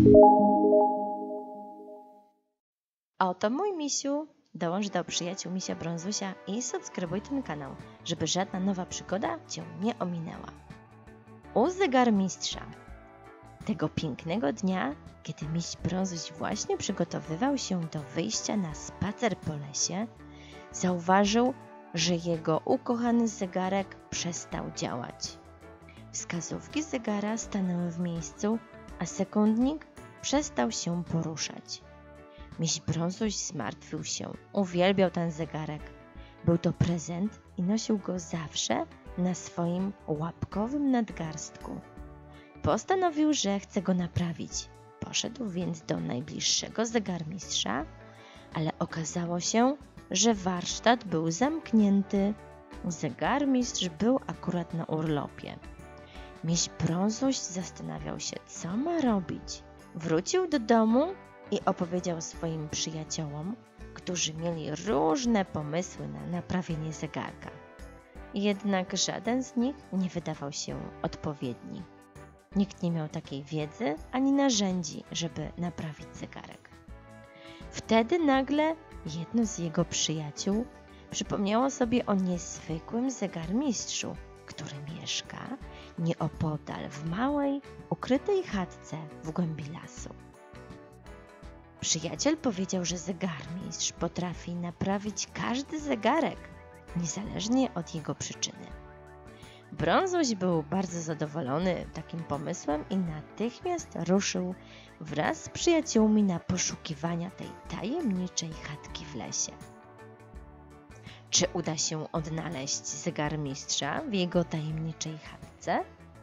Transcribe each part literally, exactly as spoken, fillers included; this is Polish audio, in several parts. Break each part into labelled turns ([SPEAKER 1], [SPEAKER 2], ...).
[SPEAKER 1] A oto mój misiu, dołącz do przyjaciół misia Brązusia i subskrybuj ten kanał, żeby żadna nowa przygoda Cię nie ominęła. U zegarmistrza. Tego pięknego dnia, kiedy miś Brązuś właśnie przygotowywał się do wyjścia na spacer po lesie, zauważył, że jego ukochany zegarek przestał działać. Wskazówki zegara stanęły w miejscu, a sekundnik przestał się poruszać. Miś Brązuś zmartwił się, uwielbiał ten zegarek. Był to prezent i nosił go zawsze na swoim łapkowym nadgarstku. Postanowił, że chce go naprawić. Poszedł więc do najbliższego zegarmistrza, ale okazało się, że warsztat był zamknięty. Zegarmistrz był akurat na urlopie. Miś Brązuś zastanawiał się, co ma robić. Wrócił do domu i opowiedział swoim przyjaciołom, którzy mieli różne pomysły na naprawienie zegarka. Jednak żaden z nich nie wydawał się odpowiedni. Nikt nie miał takiej wiedzy ani narzędzi, żeby naprawić zegarek. Wtedy nagle jedno z jego przyjaciół przypomniało sobie o niezwykłym zegarmistrzu, który mieszka nieopodal w małej, ukrytej chatce w głębi lasu. Przyjaciel powiedział, że zegarmistrz potrafi naprawić każdy zegarek, niezależnie od jego przyczyny. Brązuś był bardzo zadowolony takim pomysłem i natychmiast ruszył wraz z przyjaciółmi na poszukiwania tej tajemniczej chatki w lesie. Czy uda się odnaleźć zegarmistrza w jego tajemniczej chatce?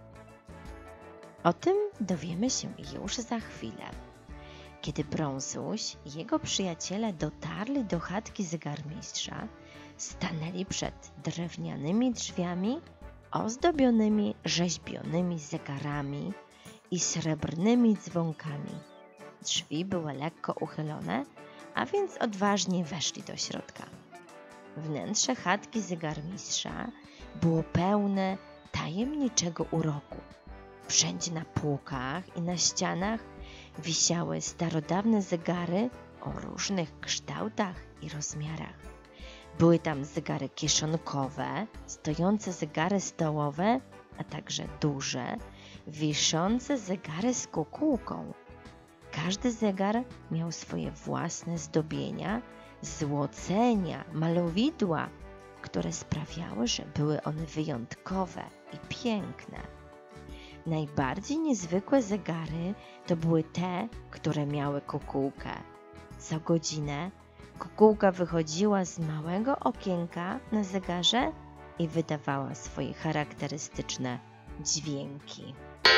[SPEAKER 1] O tym dowiemy się już za chwilę. Kiedy Brązuś i jego przyjaciele dotarli do chatki zegarmistrza, stanęli przed drewnianymi drzwiami ozdobionymi rzeźbionymi zegarami i srebrnymi dzwonkami. Drzwi były lekko uchylone, a więc odważnie weszli do środka. Wnętrze chatki zegarmistrza było pełne tajemniczego uroku. Wszędzie na półkach i na ścianach wisiały starodawne zegary o różnych kształtach i rozmiarach. Były tam zegary kieszonkowe, stojące zegary stołowe, a także duże, wiszące zegary z kukułką. Każdy zegar miał swoje własne zdobienia, złocenia, malowidła, które sprawiały, że były one wyjątkowe i piękne. Najbardziej niezwykłe zegary to były te, które miały kukułkę. Co godzinę kukułka wychodziła z małego okienka na zegarze i wydawała swoje charakterystyczne dźwięki.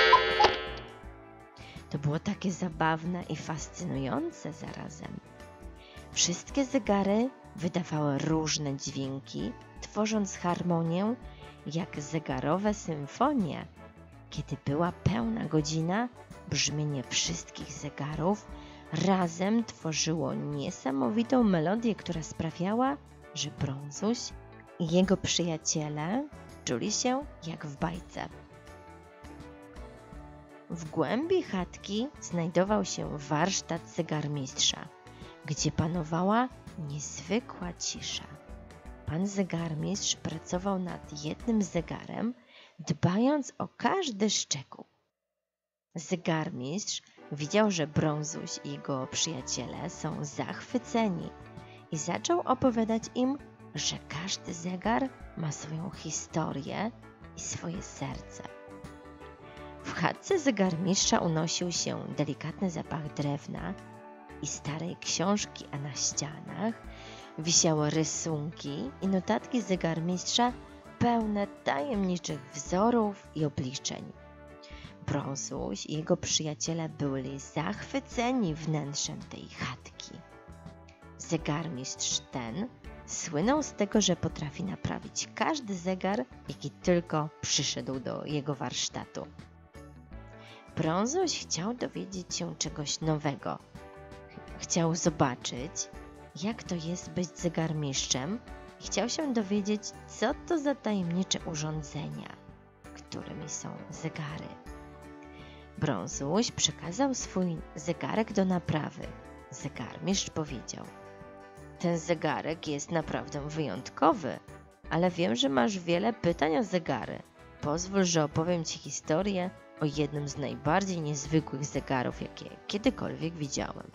[SPEAKER 1] To było takie zabawne i fascynujące zarazem. Wszystkie zegary wydawały różne dźwięki, tworząc harmonię jak zegarowe symfonie. Kiedy była pełna godzina, brzmienie wszystkich zegarów razem tworzyło niesamowitą melodię, która sprawiała, że Brązuś i jego przyjaciele czuli się jak w bajce. W głębi chatki znajdował się warsztat zegarmistrza, gdzie panowała niezwykła cisza. Pan zegarmistrz pracował nad jednym zegarem, dbając o każdy szczegół. Zegarmistrz widział, że Brązuś i jego przyjaciele są zachwyceni i zaczął opowiadać im, że każdy zegar ma swoją historię i swoje serce. W chatce zegarmistrza unosił się delikatny zapach drewna i starej książki, a na ścianach wisiały rysunki i notatki zegarmistrza pełne tajemniczych wzorów i obliczeń. Brązuś i jego przyjaciele byli zachwyceni wnętrzem tej chatki. Zegarmistrz ten słynął z tego, że potrafi naprawić każdy zegar, jaki tylko przyszedł do jego warsztatu. Brązuś chciał dowiedzieć się czegoś nowego. Chciał zobaczyć, jak to jest być zegarmistrzem i chciał się dowiedzieć, co to za tajemnicze urządzenia, którymi są zegary. Brązuś przekazał swój zegarek do naprawy. Zegarmistrz powiedział: ten zegarek jest naprawdę wyjątkowy, ale wiem, że masz wiele pytań o zegary. Pozwól, że opowiem Ci historię o jednym z najbardziej niezwykłych zegarów, jakie kiedykolwiek widziałem.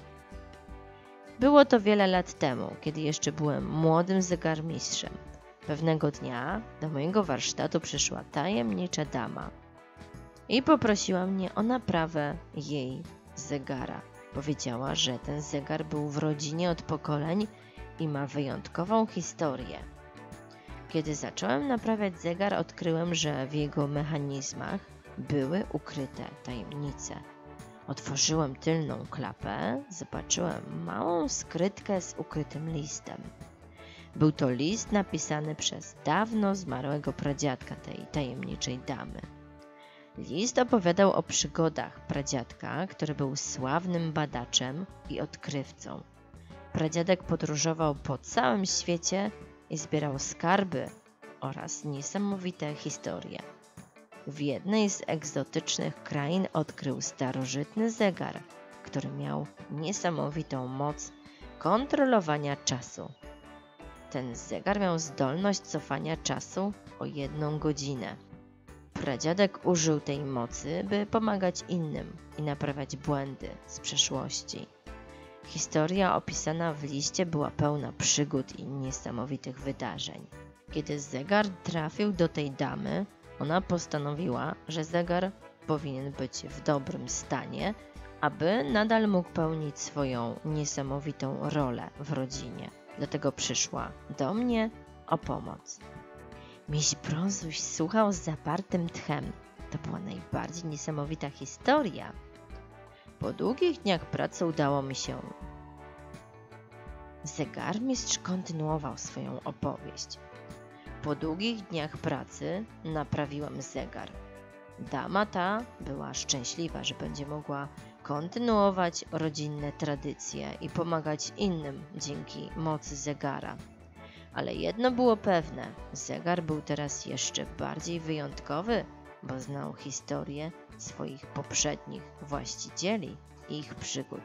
[SPEAKER 1] Było to wiele lat temu, kiedy jeszcze byłem młodym zegarmistrzem. Pewnego dnia do mojego warsztatu przyszła tajemnicza dama i poprosiła mnie o naprawę jej zegara. Powiedziała, że ten zegar był w rodzinie od pokoleń i ma wyjątkową historię. Kiedy zacząłem naprawiać zegar, odkryłem, że w jego mechanizmach były ukryte tajemnice. Otworzyłem tylną klapę, zobaczyłem małą skrytkę z ukrytym listem. Był to list napisany przez dawno zmarłego pradziadka tej tajemniczej damy. List opowiadał o przygodach pradziadka, który był sławnym badaczem i odkrywcą. Pradziadek podróżował po całym świecie i zbierał skarby oraz niesamowite historie. W jednej z egzotycznych krain odkrył starożytny zegar, który miał niesamowitą moc kontrolowania czasu. Ten zegar miał zdolność cofania czasu o jedną godzinę. Pradziadek użył tej mocy, by pomagać innym i naprawiać błędy z przeszłości. Historia opisana w liście była pełna przygód i niesamowitych wydarzeń. Kiedy zegar trafił do tej damy, ona postanowiła, że zegar powinien być w dobrym stanie, aby nadal mógł pełnić swoją niesamowitą rolę w rodzinie. Dlatego przyszła do mnie o pomoc. Miś Brązuś słuchał z zapartym tchem. To była najbardziej niesamowita historia. Po długich dniach pracy udało mi się. Zegarmistrz kontynuował swoją opowieść. Po długich dniach pracy naprawiłem zegar. Dama ta była szczęśliwa, że będzie mogła kontynuować rodzinne tradycje i pomagać innym dzięki mocy zegara. Ale jedno było pewne, zegar był teraz jeszcze bardziej wyjątkowy, bo znał historię swoich poprzednich właścicieli i ich przygód.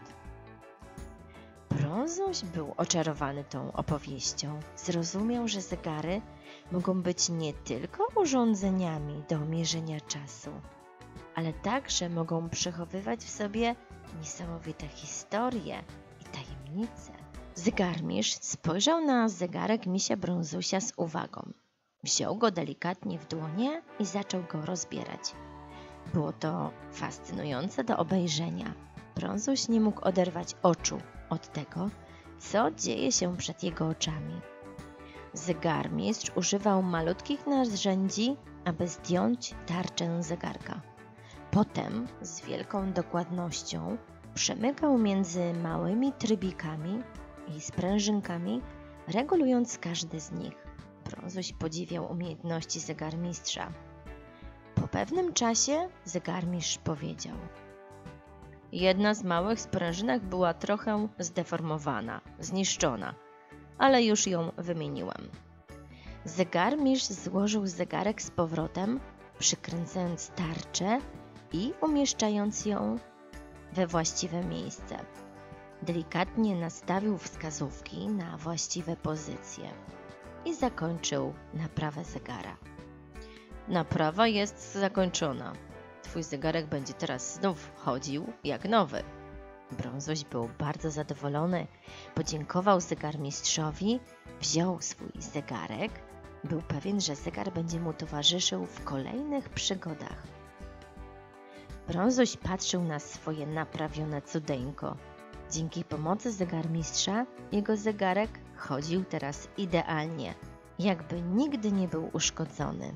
[SPEAKER 1] Brązuś był oczarowany tą opowieścią. Zrozumiał, że zegary mogą być nie tylko urządzeniami do mierzenia czasu, ale także mogą przechowywać w sobie niesamowite historie i tajemnice. Zegarmistrz spojrzał na zegarek misia Brązusia z uwagą. Wziął go delikatnie w dłonie i zaczął go rozbierać. Było to fascynujące do obejrzenia. Brązuś nie mógł oderwać oczu od tego, co dzieje się przed jego oczami. Zegarmistrz używał malutkich narzędzi, aby zdjąć tarczę zegarka. Potem z wielką dokładnością przemykał między małymi trybikami i sprężynkami, regulując każdy z nich. Brązuś podziwiał umiejętności zegarmistrza. Po pewnym czasie zegarmistrz powiedział: jedna z małych sprężynek była trochę zdeformowana, zniszczona, ale już ją wymieniłem. Zegarmistrz złożył zegarek z powrotem, przykręcając tarczę i umieszczając ją we właściwe miejsce. Delikatnie nastawił wskazówki na właściwe pozycje i zakończył naprawę zegara. Naprawa jest zakończona. Twój zegarek będzie teraz znów chodził jak nowy. Brązuś był bardzo zadowolony, podziękował zegarmistrzowi, wziął swój zegarek. Był pewien, że zegar będzie mu towarzyszył w kolejnych przygodach. Brązuś patrzył na swoje naprawione cudeńko. Dzięki pomocy zegarmistrza jego zegarek chodził teraz idealnie, jakby nigdy nie był uszkodzony.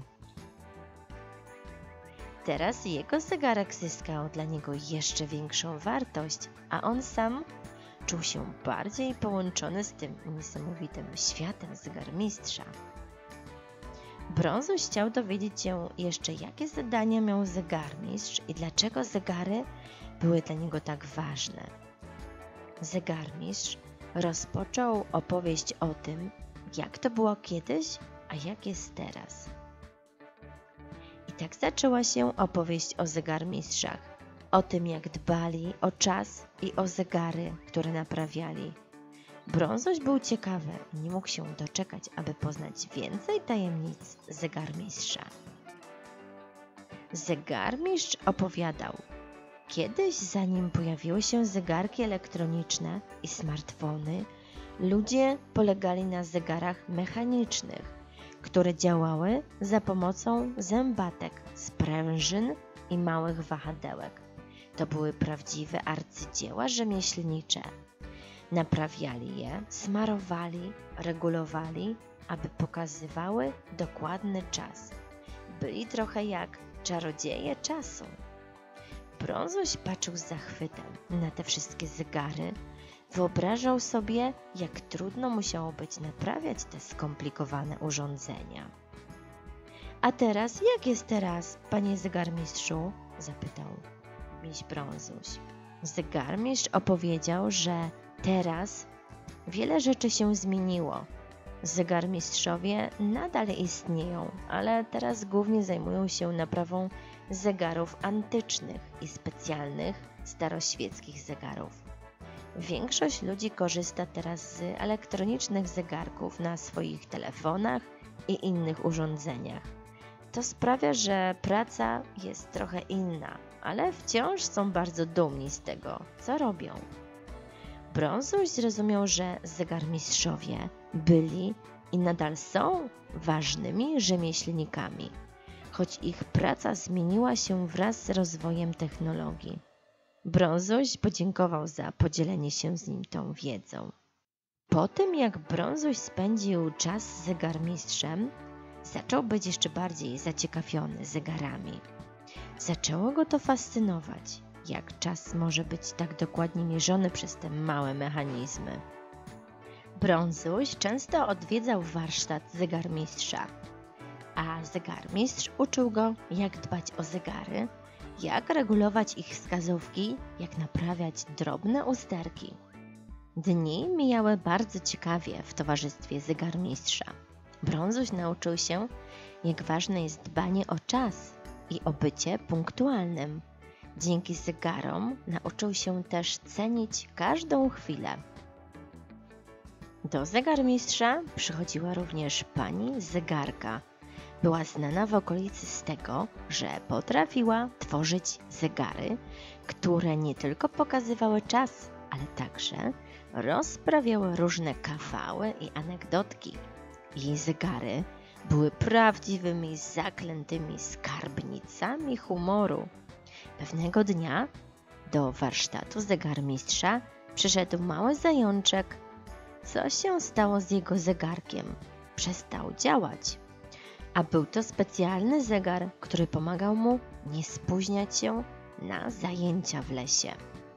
[SPEAKER 1] Teraz jego zegarek zyskał dla niego jeszcze większą wartość, a on sam czuł się bardziej połączony z tym niesamowitym światem zegarmistrza. Brązuś chciał dowiedzieć się jeszcze, jakie zadania miał zegarmistrz i dlaczego zegary były dla niego tak ważne. Zegarmistrz rozpoczął opowieść o tym, jak to było kiedyś, a jak jest teraz. I tak zaczęła się opowieść o zegarmistrzach. o tym, jak dbali o czas i o zegary, które naprawiali. Brązoś był ciekawy i nie mógł się doczekać, aby poznać więcej tajemnic zegarmistrza. Zegarmistrz opowiadał: kiedyś, zanim pojawiły się zegarki elektroniczne i smartfony, ludzie polegali na zegarach mechanicznych, które działały za pomocą zębatek, sprężyn i małych wahadełek. To były prawdziwe arcydzieła rzemieślnicze. Naprawiali je, smarowali, regulowali, aby pokazywały dokładny czas. Byli trochę jak czarodzieje czasu. Brązoś patrzył z zachwytem na te wszystkie zegary. Wyobrażał sobie, jak trudno musiało być naprawiać te skomplikowane urządzenia. A teraz, jak jest teraz, panie zegarmistrzu? Zapytał miś Brązuś. Zegarmistrz opowiedział, że teraz wiele rzeczy się zmieniło. Zegarmistrzowie nadal istnieją, ale teraz głównie zajmują się naprawą zegarów antycznych i specjalnych staroświeckich zegarów. Większość ludzi korzysta teraz z elektronicznych zegarków na swoich telefonach i innych urządzeniach. To sprawia, że praca jest trochę inna, ale wciąż są bardzo dumni z tego, co robią. Brązuś zrozumiał, że zegarmistrzowie byli i nadal są ważnymi rzemieślnikami, choć ich praca zmieniła się wraz z rozwojem technologii. Brązuś podziękował za podzielenie się z nim tą wiedzą. Po tym, jak Brązuś spędził czas z zegarmistrzem, zaczął być jeszcze bardziej zaciekawiony zegarami. Zaczęło go to fascynować, jak czas może być tak dokładnie mierzony przez te małe mechanizmy. Brązuś często odwiedzał warsztat zegarmistrza, a zegarmistrz uczył go, jak dbać o zegary, jak regulować ich wskazówki, jak naprawiać drobne usterki. Dni mijały bardzo ciekawie w towarzystwie zegarmistrza. Brązuś nauczył się, jak ważne jest dbanie o czas i o bycie punktualnym. Dzięki zegarom nauczył się też cenić każdą chwilę. Do zegarmistrza przychodziła również pani zegarka. Była znana w okolicy z tego, że potrafiła tworzyć zegary, które nie tylko pokazywały czas, ale także rozprawiały różne kawały i anegdotki. Jej zegary były prawdziwymi, zaklętymi skarbnicami humoru. Pewnego dnia do warsztatu zegarmistrza przyszedł mały zajączek. Co się stało z jego zegarkiem? Przestał działać. A był to specjalny zegar, który pomagał mu nie spóźniać się na zajęcia w lesie.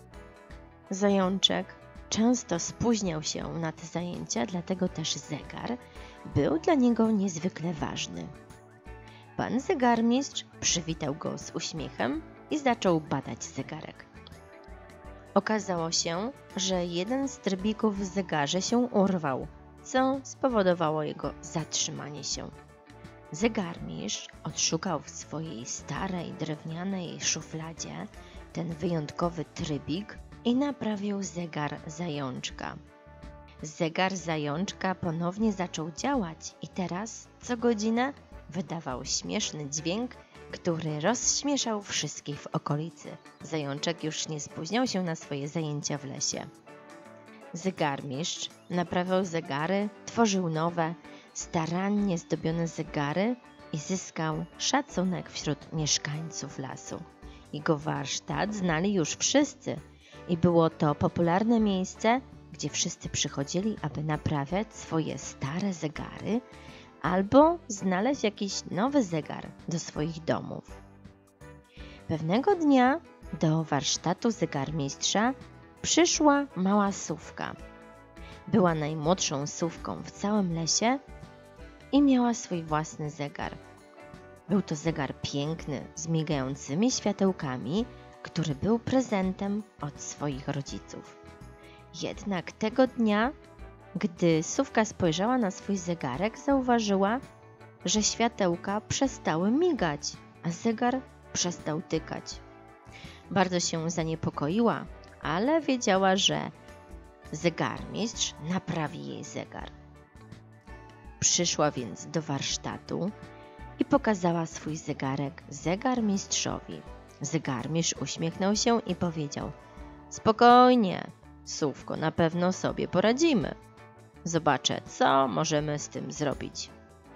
[SPEAKER 1] Zajączek często spóźniał się na te zajęcia, dlatego też zegar był dla niego niezwykle ważny. Pan zegarmistrz przywitał go z uśmiechem i zaczął badać zegarek. Okazało się, że jeden z trybików w zegarze się urwał, co spowodowało jego zatrzymanie się. Zegarmistrz odszukał w swojej starej, drewnianej szufladzie ten wyjątkowy trybik i naprawił zegar zajączka. Zegar zajączka ponownie zaczął działać i teraz co godzinę wydawał śmieszny dźwięk, który rozśmieszał wszystkich w okolicy. Zajączek już nie spóźniał się na swoje zajęcia w lesie. Zegarmistrz naprawiał zegary, tworzył nowe, starannie zdobione zegary i zyskał szacunek wśród mieszkańców lasu. Jego warsztat znali już wszyscy i było to popularne miejsce, gdzie wszyscy przychodzili, aby naprawiać swoje stare zegary albo znaleźć jakiś nowy zegar do swoich domów. Pewnego dnia do warsztatu zegarmistrza przyszła mała sówka. Była najmłodszą sówką w całym lesie i miała swój własny zegar. Był to zegar piękny, z migającymi światełkami, który był prezentem od swoich rodziców. Jednak tego dnia, gdy sówka spojrzała na swój zegarek, zauważyła, że światełka przestały migać, a zegar przestał tykać. Bardzo się zaniepokoiła, ale wiedziała, że zegarmistrz naprawi jej zegar. Przyszła więc do warsztatu i pokazała swój zegarek zegarmistrzowi. Zegarmistrz uśmiechnął się i powiedział: spokojnie, Sówko, na pewno sobie poradzimy. Zobaczę, co możemy z tym zrobić.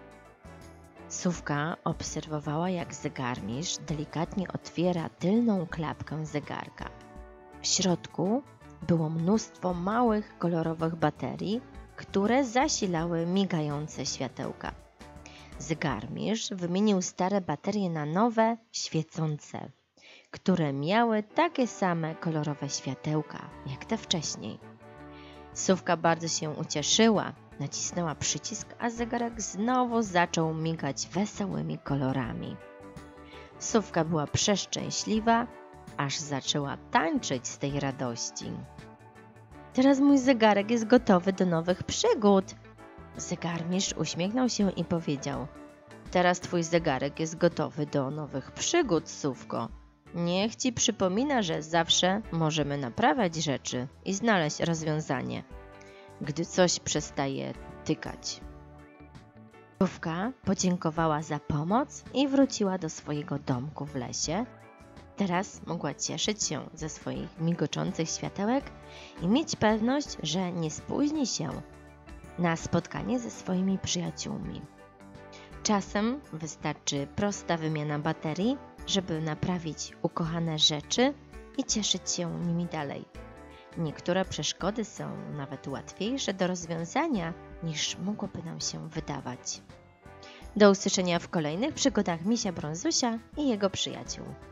[SPEAKER 1] Sówka obserwowała, jak zegarmistrz delikatnie otwiera tylną klapkę zegarka. W środku było mnóstwo małych, kolorowych baterii, które zasilały migające światełka. Zegarmistrz wymienił stare baterie na nowe, świecące, które miały takie same kolorowe światełka, jak te wcześniej. Sówka bardzo się ucieszyła, nacisnęła przycisk, a zegarek znowu zaczął migać wesołymi kolorami. Sówka była przeszczęśliwa, aż zaczęła tańczyć z tej radości. Teraz mój zegarek jest gotowy do nowych przygód. Zegarmistrz uśmiechnął się i powiedział: teraz twój zegarek jest gotowy do nowych przygód, Sówko. Niech ci przypomina, że zawsze możemy naprawiać rzeczy i znaleźć rozwiązanie, gdy coś przestaje tykać. Sówka podziękowała za pomoc i wróciła do swojego domku w lesie. Teraz mogła cieszyć się ze swoich migoczących światełek i mieć pewność, że nie spóźni się na spotkanie ze swoimi przyjaciółmi. Czasem wystarczy prosta wymiana baterii, żeby naprawić ukochane rzeczy i cieszyć się nimi dalej. Niektóre przeszkody są nawet łatwiejsze do rozwiązania, niż mogłoby nam się wydawać. Do usłyszenia w kolejnych przygodach Misia Brązusia i jego przyjaciół.